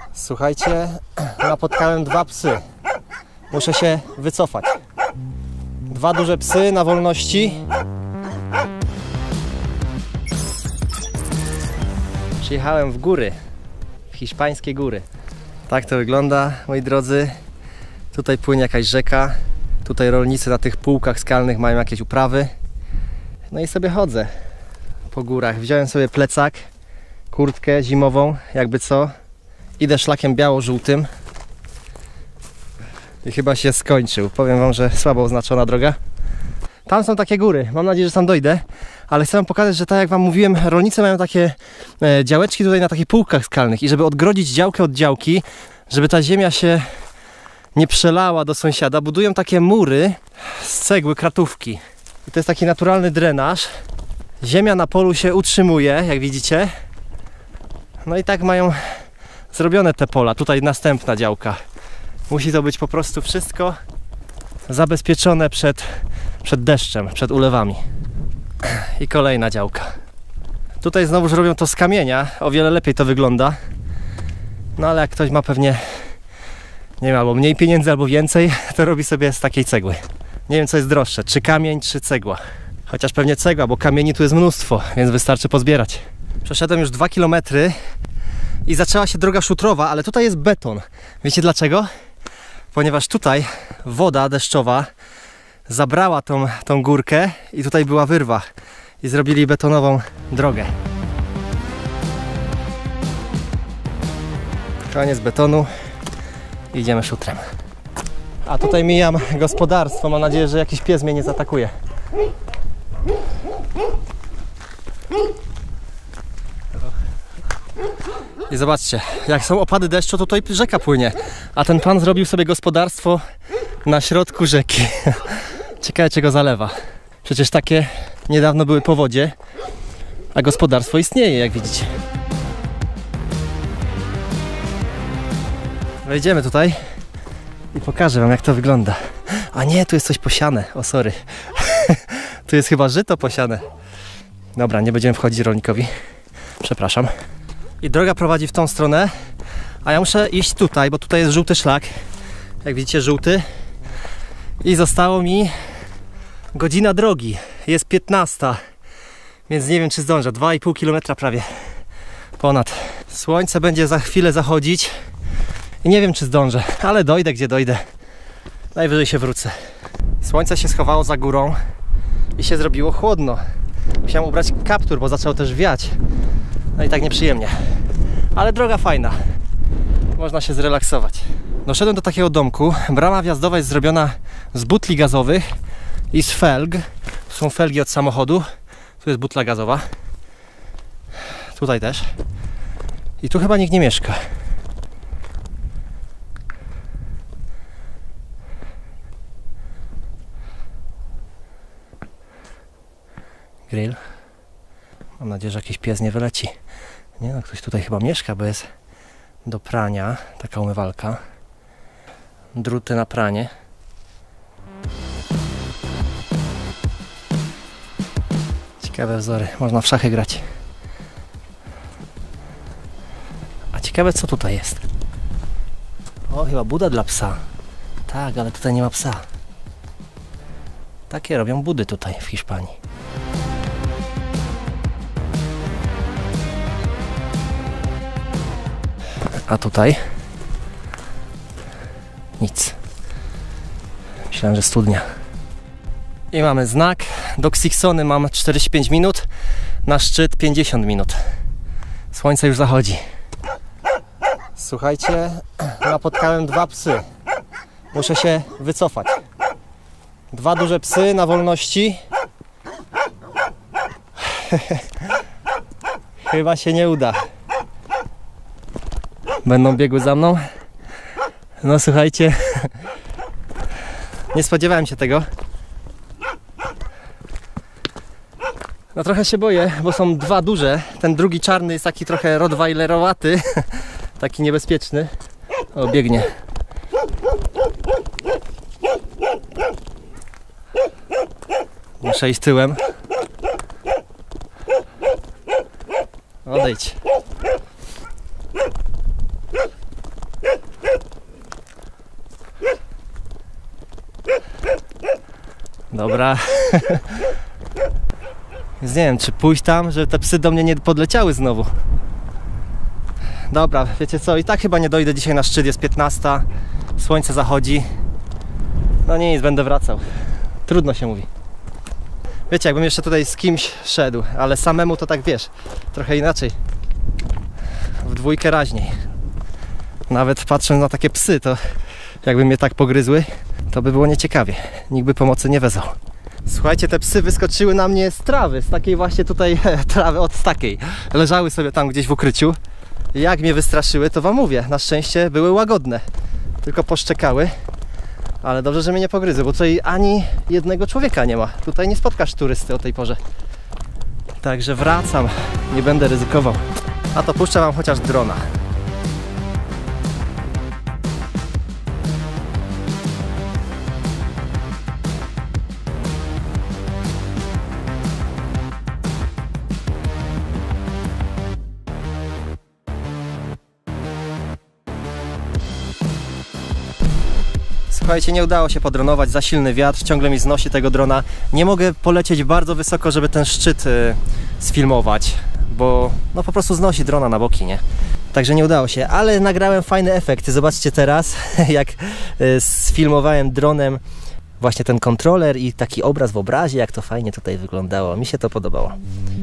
Słuchajcie, napotkałem dwa psy. Muszę się wycofać. Dwa duże psy na wolności. Przyjechałem w góry, w hiszpańskie góry. Tak to wygląda, moi drodzy. Tutaj płynie jakaś rzeka. Tutaj rolnicy na tych półkach skalnych mają jakieś uprawy. No i sobie chodzę po górach. Wziąłem sobie plecak, kurtkę zimową, jakby co. Idę szlakiem biało-żółtym. I chyba się skończył. Powiem wam, że słabo oznaczona droga. Tam są takie góry. Mam nadzieję, że tam dojdę. Ale chcę wam pokazać, że tak jak wam mówiłem, rolnicy mają takie działeczki tutaj na takich półkach skalnych. I żeby odgrodzić działkę od działki, żeby ta ziemia się nie przelała do sąsiada, budują takie mury z cegły, kratówki. I to jest taki naturalny drenaż. Ziemia na polu się utrzymuje, jak widzicie. No i tak mają zrobione te pola. Tutaj następna działka. Musi to być po prostu wszystko zabezpieczone przed deszczem, przed ulewami. I kolejna działka. Tutaj znowuż robią to z kamienia. O wiele lepiej to wygląda. No ale jak ktoś ma pewnie, nie wiem, albo mniej pieniędzy, albo więcej, to robi sobie z takiej cegły. Nie wiem, co jest droższe, czy kamień, czy cegła. Chociaż pewnie cegła, bo kamieni tu jest mnóstwo, więc wystarczy pozbierać. Przeszedłem już 2 km i zaczęła się droga szutrowa, ale tutaj jest beton. Wiecie dlaczego? Ponieważ tutaj woda deszczowa zabrała tą górkę i tutaj była wyrwa. I zrobili betonową drogę. Koniec betonu. Idziemy szutrem. A tutaj mijam gospodarstwo. Mam nadzieję, że jakiś pies mnie nie zaatakuje. I zobaczcie, jak są opady deszczu, to tutaj rzeka płynie. A ten pan zrobił sobie gospodarstwo na środku rzeki. Ciekawe, czego zalewa. Przecież takie niedawno były powodzie, a gospodarstwo istnieje, jak widzicie. Wejdziemy tutaj i pokażę wam, jak to wygląda. A nie, tu jest coś posiane. O, sorry. Tu jest chyba żyto posiane. Dobra, nie będziemy wchodzić rolnikowi. Przepraszam. I droga prowadzi w tą stronę, a ja muszę iść tutaj, bo tutaj jest żółty szlak. Jak widzicie, żółty. I zostało mi godzina drogi. Jest 15, więc nie wiem, czy zdążę. 2,5 km prawie. Ponad. Słońce będzie za chwilę zachodzić i nie wiem, czy zdążę, ale dojdę, gdzie dojdę. Najwyżej się wrócę. Słońce się schowało za górą i się zrobiło chłodno. Musiałem ubrać kaptur, bo zaczął też wiać. No i tak nieprzyjemnie. Ale droga fajna. Można się zrelaksować. Doszedłem do takiego domku. Brama wjazdowa jest zrobiona z butli gazowych i z felg. Tu są felgi od samochodu. Tu jest butla gazowa. Tutaj też. I tu chyba nikt nie mieszka. Grill. Mam nadzieję, że jakiś pies nie wyleci. Nie no, ktoś tutaj chyba mieszka, bo jest do prania taka umywalka. Druty na pranie. Ciekawe wzory. Można w szachy grać. A ciekawe, co tutaj jest. O, chyba buda dla psa. Tak, ale tutaj nie ma psa. Takie robią budy tutaj w Hiszpanii. A tutaj nic. Myślałem, że studnia. I mamy znak. Do Xiksony mam 45 minut. Na szczyt 50 minut. Słońce już zachodzi. Słuchajcie, napotkałem dwa psy. Muszę się wycofać. Dwa duże psy na wolności. Chyba się nie uda. Będą biegły za mną. No słuchajcie, nie spodziewałem się tego. No trochę się boję, bo są dwa duże. Ten drugi czarny jest taki trochę rottweilerowaty. Taki niebezpieczny. O, biegnie. Muszę iść tyłem. Odejdź. Dobra. Więc nie wiem, czy pójść tam, żeby te psy do mnie nie podleciały znowu. Dobra, wiecie co, i tak chyba nie dojdę dzisiaj na szczyt, jest 15, słońce zachodzi. No nic, będę wracał. Trudno się mówi. Wiecie, jakbym jeszcze tutaj z kimś szedł, ale samemu to tak wiesz, trochę inaczej. W dwójkę raźniej. Nawet patrząc na takie psy, to jakby mnie tak pogryzły, to by było nieciekawie. Nikt by pomocy nie wezwał. Słuchajcie, te psy wyskoczyły na mnie z trawy, z takiej właśnie tutaj trawy, od takiej. Leżały sobie tam gdzieś w ukryciu. Jak mnie wystraszyły, to wam mówię, na szczęście były łagodne. Tylko poszczekały. Ale dobrze, że mnie nie pogryzły, bo tutaj ani jednego człowieka nie ma. Tutaj nie spotkasz turysty o tej porze. Także wracam, nie będę ryzykował. A to puszczę wam chociaż drona. Słuchajcie, nie udało się podronować, za silny wiatr, ciągle mi znosi tego drona. Nie mogę polecieć bardzo wysoko, żeby ten szczyt sfilmować, bo no po prostu znosi drona na boki, nie? Także nie udało się, ale nagrałem fajne efekty. Zobaczcie teraz, jak sfilmowałem dronem właśnie ten kontroler i taki obraz w obrazie, jak to fajnie tutaj wyglądało. Mi się to podobało.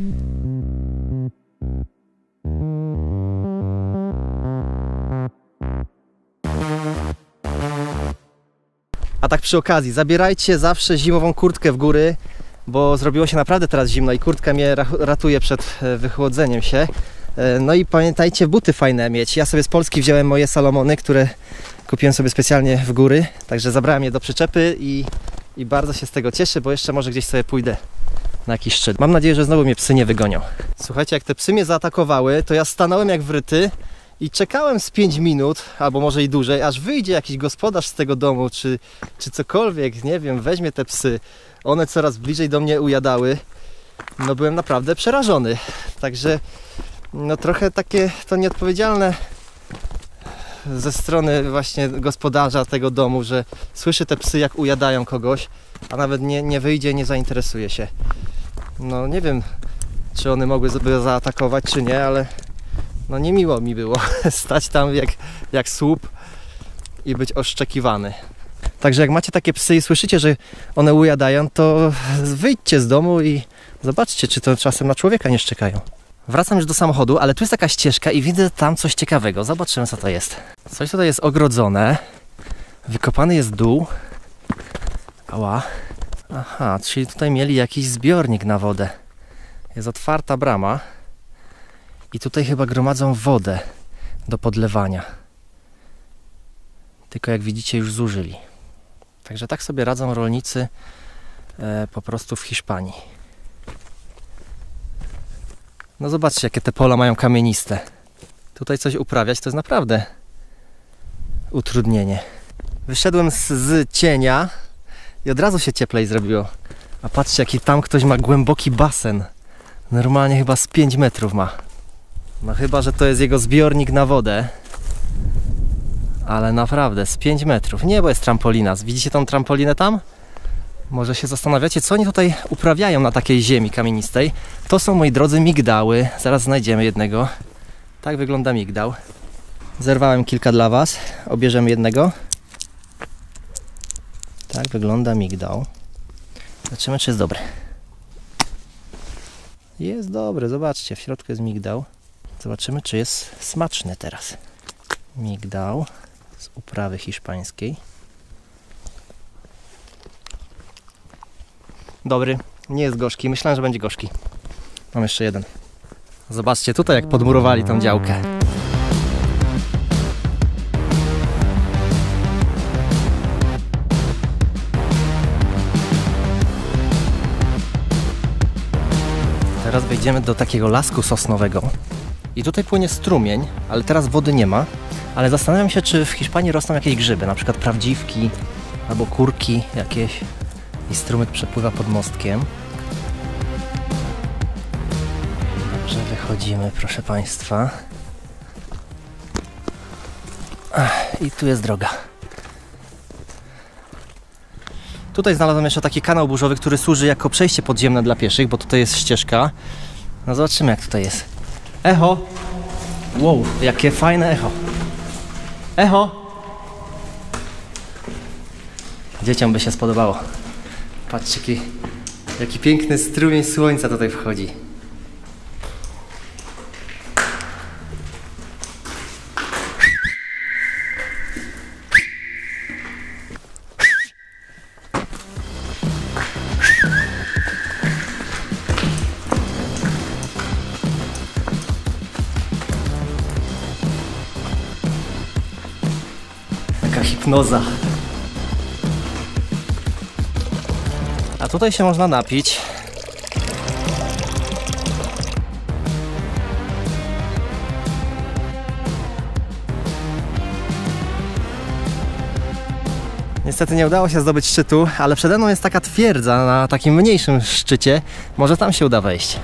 A tak przy okazji, zabierajcie zawsze zimową kurtkę w góry, bo zrobiło się naprawdę teraz zimno i kurtka mnie ratuje przed wychłodzeniem się. No i pamiętajcie, buty fajne mieć. Ja sobie z Polski wziąłem moje Salomony, które kupiłem sobie specjalnie w góry, także zabrałem je do przyczepy i bardzo się z tego cieszę, bo jeszcze może gdzieś sobie pójdę na jakiś szczyt. Mam nadzieję, że znowu mnie psy nie wygonią. Słuchajcie, jak te psy mnie zaatakowały, to ja stanąłem jak wryty i czekałem z 5 minut, albo może i dłużej, aż wyjdzie jakiś gospodarz z tego domu, czy cokolwiek, nie wiem, weźmie te psy. One coraz bliżej do mnie ujadały. No byłem naprawdę przerażony. Także no trochę takie to nieodpowiedzialne ze strony właśnie gospodarza tego domu, że słyszy te psy, jak ujadają kogoś, a nawet nie wyjdzie, nie zainteresuje się. No nie wiem, czy one mogłyby zaatakować, czy nie, ale no niemiło mi było stać tam jak słup i być oszczekiwany. Także jak macie takie psy i słyszycie, że one ujadają, to wyjdźcie z domu i zobaczcie, czy to czasem na człowieka nie szczekają. Wracam już do samochodu, ale tu jest taka ścieżka i widzę tam coś ciekawego. Zobaczymy, co to jest. Coś tutaj jest ogrodzone. Wykopany jest dół. Ała. Aha, czyli tutaj mieli jakiś zbiornik na wodę. Jest otwarta brama. I tutaj chyba gromadzą wodę do podlewania. Tylko jak widzicie, już zużyli. Także tak sobie radzą rolnicy po prostu w Hiszpanii. No zobaczcie, jakie te pola mają kamieniste. Tutaj coś uprawiać to jest naprawdę utrudnienie. Wyszedłem z cienia i od razu się cieplej zrobiło. A patrzcie, jaki tam ktoś ma głęboki basen. Normalnie chyba z 5 metrów ma. No chyba, że to jest jego zbiornik na wodę. Ale naprawdę, z 5 metrów. Nie, bo jest trampolina. Widzicie tą trampolinę tam? Może się zastanawiacie, co oni tutaj uprawiają na takiej ziemi kamienistej. To są, moi drodzy, migdały. Zaraz znajdziemy jednego. Tak wygląda migdał. Zerwałem kilka dla Was. Obierzemy jednego. Tak wygląda migdał. Zobaczymy, czy jest dobry. Jest dobry, zobaczcie. W środku jest migdał. Zobaczymy, czy jest smaczny teraz. Migdał z uprawy hiszpańskiej. Dobry, nie jest gorzki. Myślałem, że będzie gorzki. Mam jeszcze jeden. Zobaczcie tutaj, jak podmurowali tą działkę. Teraz wejdziemy do takiego lasku sosnowego. I tutaj płynie strumień, ale teraz wody nie ma. Ale zastanawiam się, czy w Hiszpanii rosną jakieś grzyby, na przykład prawdziwki albo kurki jakieś. I strumyk przepływa pod mostkiem. Dobrze, wychodzimy, proszę Państwa. I tu jest droga. Tutaj znalazłem jeszcze taki kanał burzowy, który służy jako przejście podziemne dla pieszych, bo tutaj jest ścieżka. No zobaczymy, jak tutaj jest. Echo! Wow, jakie fajne echo. Echo! Dzieciom by się spodobało. Patrzcie, jaki piękny strumień słońca tutaj wchodzi. Jaka hipnoza. A tutaj się można napić. Niestety nie udało się zdobyć szczytu, ale przede mną jest taka twierdza na takim mniejszym szczycie. Może tam się uda wejść.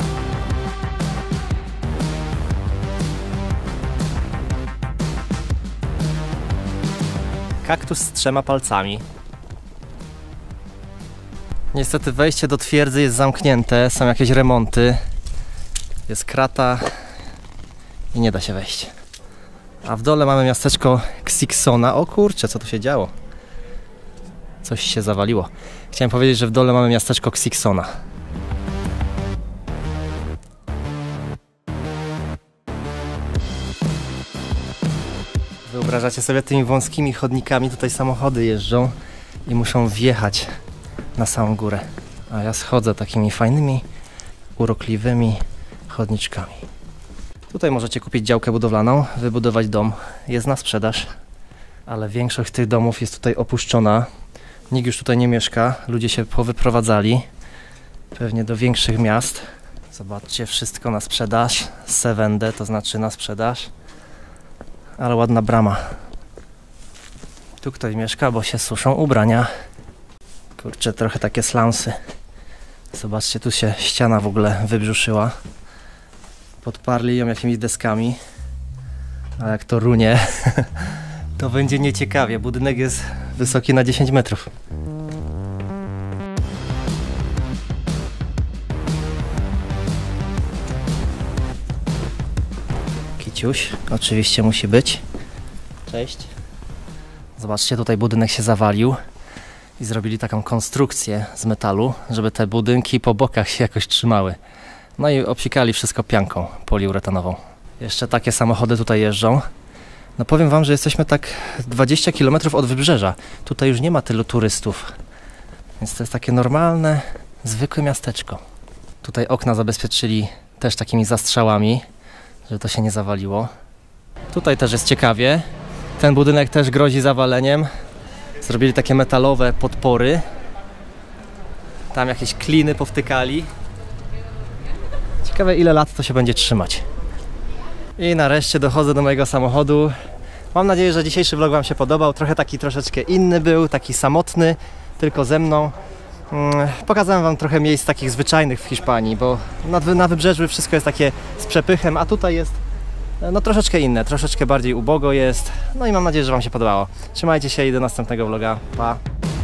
Kaktus z 3 palcami. Niestety wejście do twierdzy jest zamknięte, są jakieś remonty. Jest krata i nie da się wejść. A w dole mamy miasteczko Xiksona. O kurczę, co tu się działo? Coś się zawaliło. Chciałem powiedzieć, że w dole mamy miasteczko Xiksona. Wyobrażacie sobie, tymi wąskimi chodnikami tutaj samochody jeżdżą i muszą wjechać na samą górę. A ja schodzę takimi fajnymi, urokliwymi chodniczkami. Tutaj możecie kupić działkę budowlaną, wybudować dom. Jest na sprzedaż, ale większość tych domów jest tutaj opuszczona. Nikt już tutaj nie mieszka, ludzie się powyprowadzali. Pewnie do większych miast. Zobaczcie, wszystko na sprzedaż. Sevende, to znaczy na sprzedaż. Ale ładna brama. Tu ktoś mieszka, bo się suszą ubrania. Kurczę, trochę takie slamsy. Zobaczcie, tu się ściana w ogóle wybrzuszyła. Podparli ją jakimiś deskami. A jak to runie, to będzie nieciekawie. Budynek jest wysoki na 10 metrów. Kiciuś, oczywiście musi być. Cześć. Zobaczcie, tutaj budynek się zawalił i zrobili taką konstrukcję z metalu, żeby te budynki po bokach się jakoś trzymały. No i obsikali wszystko pianką poliuretanową. Jeszcze takie samochody tutaj jeżdżą. No powiem wam, że jesteśmy tak 20 km od wybrzeża. Tutaj już nie ma tylu turystów. Więc to jest takie normalne, zwykłe miasteczko. Tutaj okna zabezpieczyli też takimi zastrzałami, żeby to się nie zawaliło. Tutaj też jest ciekawie. Ten budynek też grozi zawaleniem. Zrobili takie metalowe podpory. Tam jakieś kliny powtykali. Ciekawe, ile lat to się będzie trzymać. I nareszcie dochodzę do mojego samochodu. Mam nadzieję, że dzisiejszy vlog wam się podobał. Troszeczkę inny był, taki samotny, tylko ze mną. Pokazałem wam trochę miejsc takich zwyczajnych w Hiszpanii, bo na wybrzeżu wszystko jest takie z przepychem, a tutaj jest no troszeczkę inne, troszeczkę bardziej ubogo jest. No i mam nadzieję, że wam się podobało. Trzymajcie się i do następnego vloga. Pa!